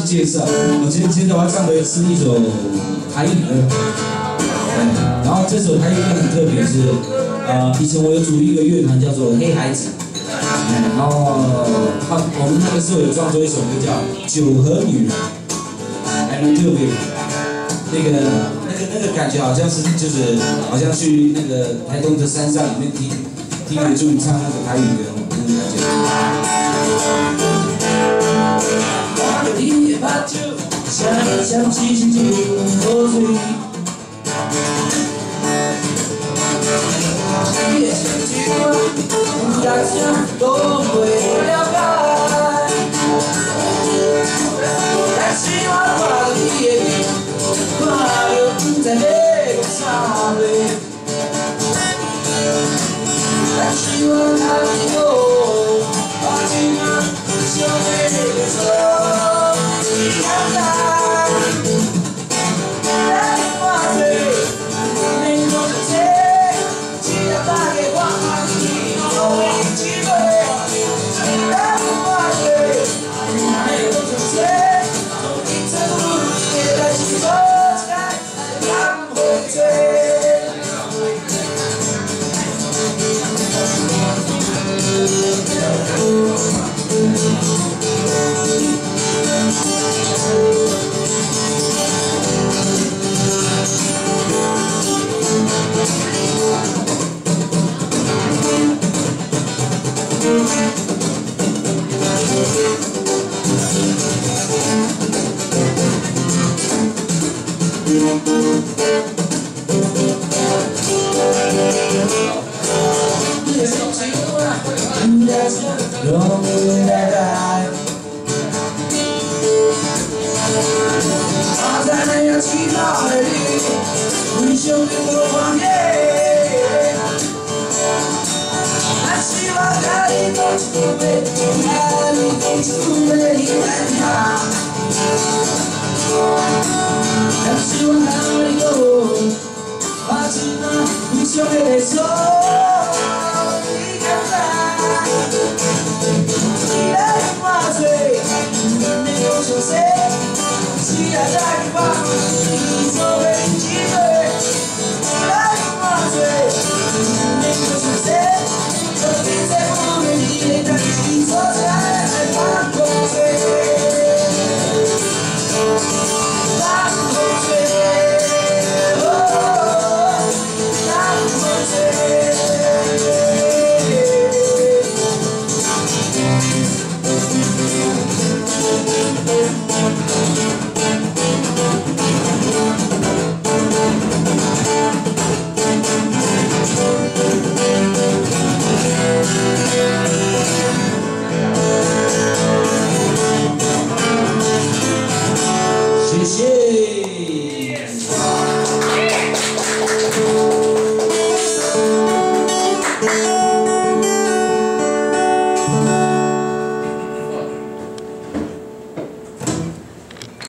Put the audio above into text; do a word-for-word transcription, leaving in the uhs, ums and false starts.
介绍，我今天现在我要唱的是一首台语歌，然后这首台语歌很特别，是呃，以前我有组一个乐团叫做黑孩子，然后他我们那个时候有创作一首歌叫《酒和女人》，还蛮特别的，那个那个那个感觉好像是就是好像去那个台东的山上里面听听原住民唱那个台语歌，那种感觉。 你的目睭，像像星星就破碎。你的心情我，一声都袂了解。但是我看到你的面，看着不知要讲啥话。但是我看到，我今仔想要做。 谢谢。